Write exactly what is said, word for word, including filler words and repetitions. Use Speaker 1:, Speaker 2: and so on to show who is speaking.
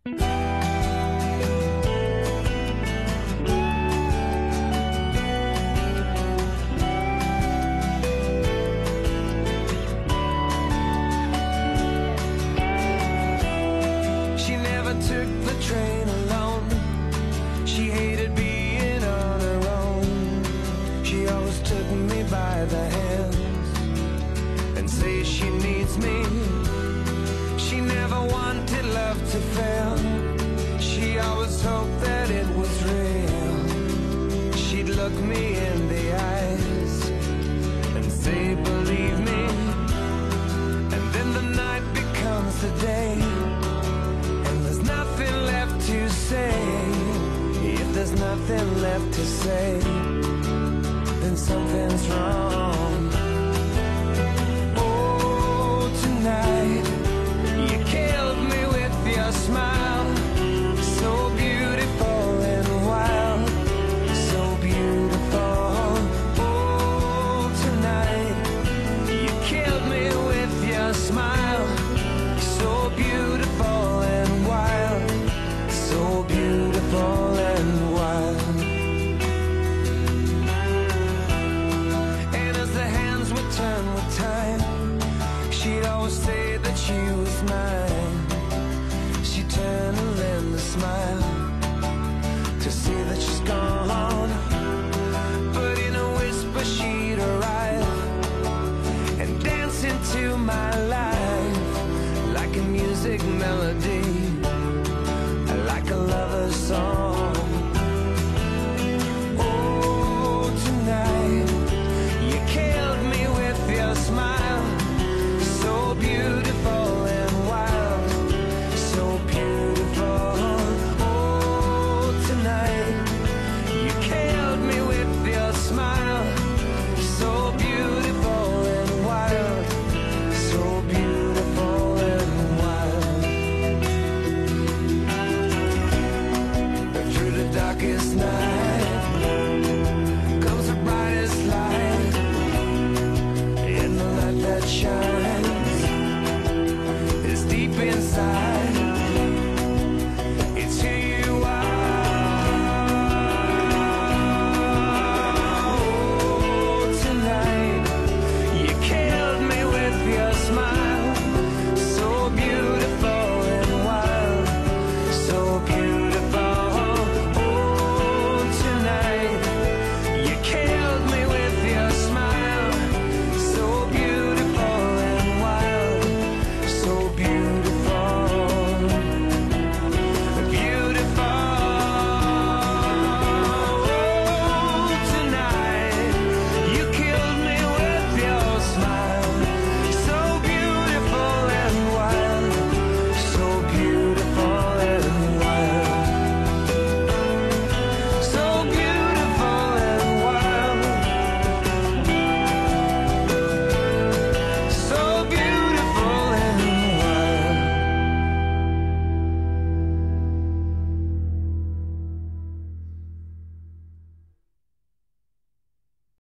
Speaker 1: Took the train alone. She hated being on her own. She always took me by the hands and say she needs me. She never wanted love to fail. She always hoped that it was real. She'd look me in the eyes and say, believe me. And then the night becomes the day. Nothing left to say. If there's nothing left to say, then something's wrong. Oh, tonight you killed me with your smile, so beautiful and wild, so beautiful. Oh, tonight you killed me with your smile, so beautiful and wild, so beautiful and wild. And as the hands would turn with time, she'd always say that she was mine. She'd turn and lend a smile to see that she's gone. But in a whisper she'd arrive and dance into my life like a music melody.